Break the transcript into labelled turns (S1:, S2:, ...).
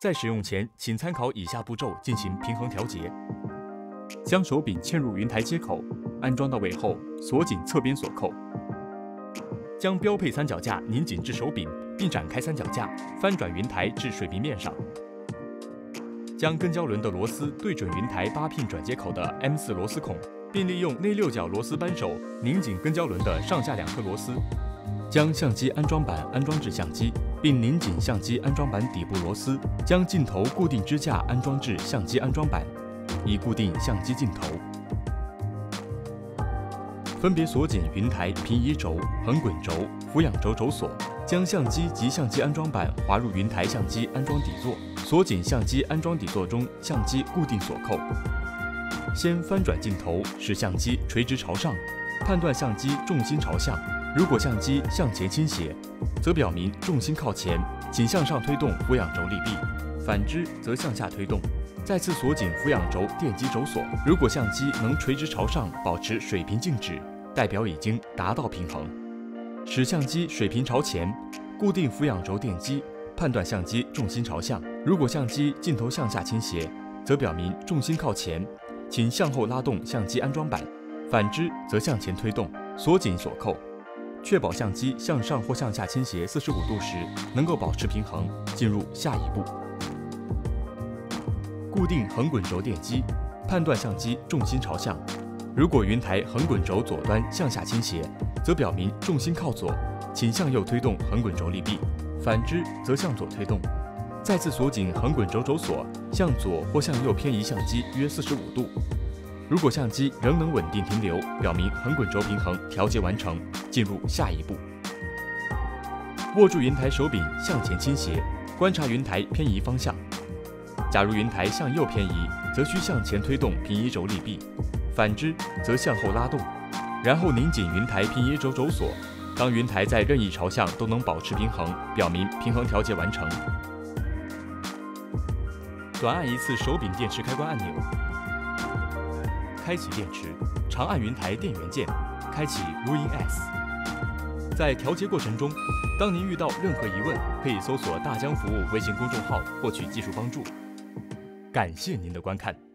S1: 在使用前，请参考以下步骤进行平衡调节：将手柄嵌入云台接口，安装到位后锁紧侧边锁扣。将标配三脚架拧紧至手柄，并展开三脚架，翻转云台至水平面上。将跟胶轮的螺丝对准云台8 pin 转接口的 M4 螺丝孔，并利用内6角螺丝扳手拧紧跟胶轮的上下2颗螺丝。将相机安装板安装至相机，并拧紧相机安装板底部螺丝。将镜头固定支架安装至相机安装板，以固定相机镜头。分别锁紧云台平移轴、横滚轴、俯仰轴轴锁，将相机及相机安装板滑入云台相机安装底座，锁紧相机安装底座中相机固定锁扣。先翻转镜头，使相机垂直朝上，判断相机重心朝向。如果相机向前倾斜，则表明重心靠前，请向上推动俯仰轴力臂；反之则向下推动。再次锁紧俯仰轴电机轴锁。如果相机能垂直朝上，保持水平静止，代表已经达到平衡。使相机水平朝前，固定俯仰轴电机，判断相机重心朝向。如果相机镜头向下倾斜，则表明重心靠前，请向后拉动相机安装板；反之则向前推动，锁紧锁扣。确保相机向上或向下倾斜45度时能够保持平衡，进入下一步。固定横滚轴电机，判断相机重心朝向。如果云台横滚轴左端向下倾斜，则表明重心靠左，请向右推动横滚轴力臂；反之则向左推动。再次锁紧横滚轴轴锁，向左或向右偏移相机约45度。如果相机仍能稳定停留，表明横滚轴平衡调节完成，进入下一步。握住云台手柄向前倾斜，观察云台偏移方向。假如云台向右偏移，则需向前推动平移轴力臂；反之则向后拉动，然后拧紧云台平移轴轴锁。当云台在任意朝向都能保持平衡，表明平衡调节完成。短按一次手柄电池开关按钮，开启电池，长按云台电源键，开启 Ruin S。在调节过程中，当您遇到任何疑问，可以搜索大疆服务微信公众号获取技术帮助。感谢您的观看。